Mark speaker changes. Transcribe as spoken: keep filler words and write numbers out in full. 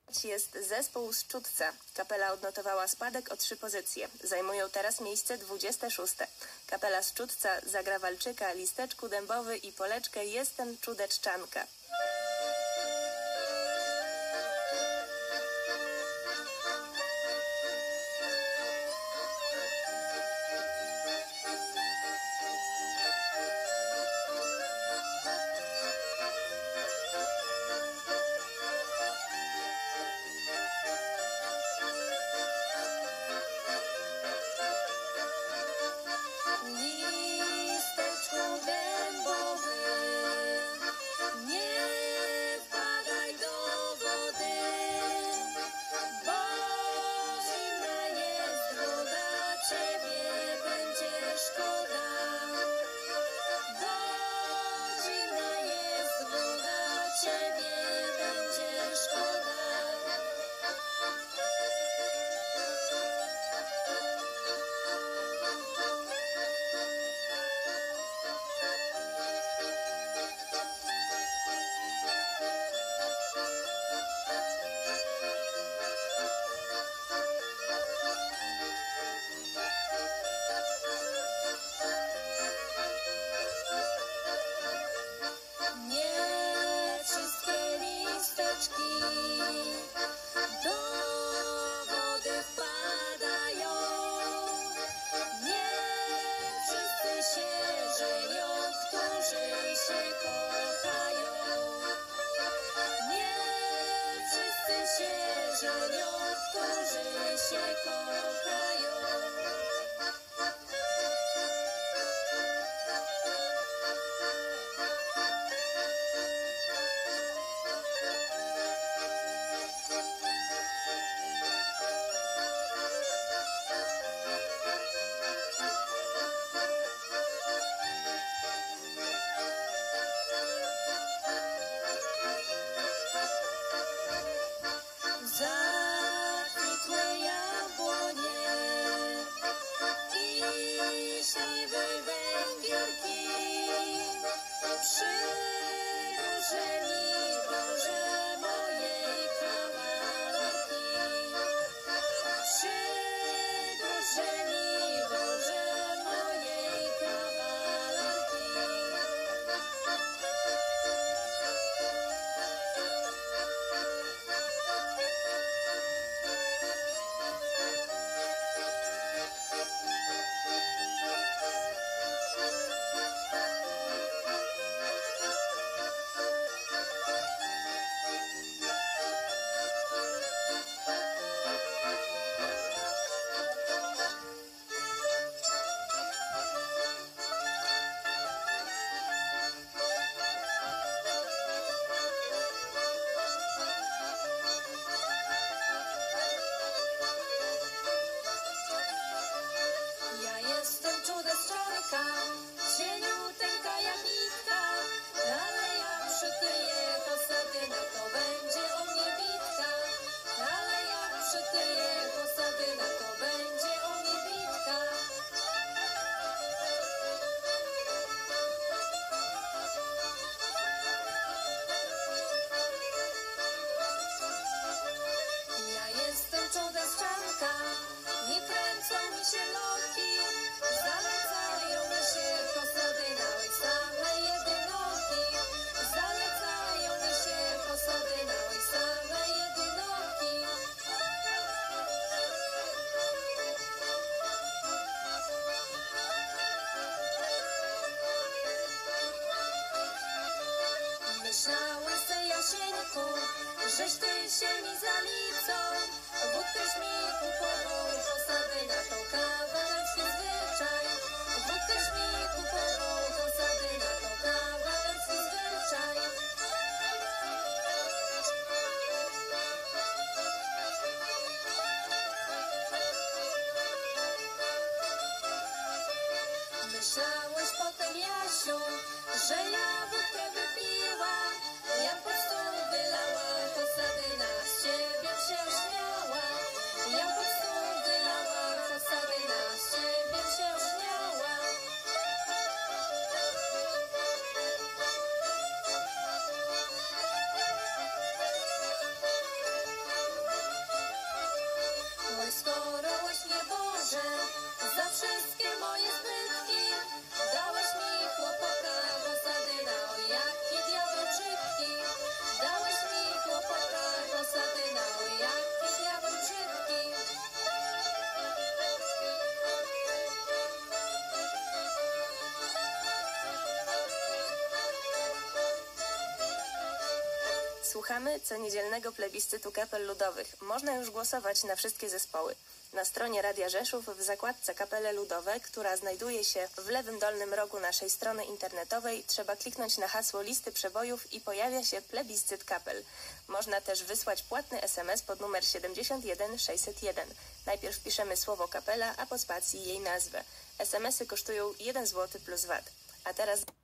Speaker 1: Jest zespół Szczudca. Kapela odnotowała spadek o trzy pozycje. Zajmują teraz miejsce dwudzieste szóste. Kapela Szczudca zagra Walczyka, Listeczku Dębowy i Poleczkę Jestem Czudeczczanka.
Speaker 2: Żeś ty się mi za licą, wódkę śmiechową, posady na to kawalerski zwyczaj. Wódkę śmiechową, posady na to kawalerski zwyczaj. Myślałeś potem, Jasiu, że ja wódkę wypiłam, ja pod stół wylała, Kosadyna z ciebie się śmiała. Ja pod stół wylała, Kosadyna z ciebie się śmiała.
Speaker 1: Słuchamy co niedzielnego plebiscytu kapel ludowych. Można już głosować na wszystkie zespoły. Na stronie Radia Rzeszów w zakładce Kapele Ludowe, która znajduje się w lewym dolnym rogu naszej strony internetowej, trzeba kliknąć na hasło listy przebojów i pojawia się plebiscyt kapel. Można też wysłać płatny es em es pod numer siedemdziesiąt jeden sześćset jeden. Najpierw piszemy słowo kapela, a po spacji jej nazwę. es em esy kosztują jeden złoty plus vat. A teraz...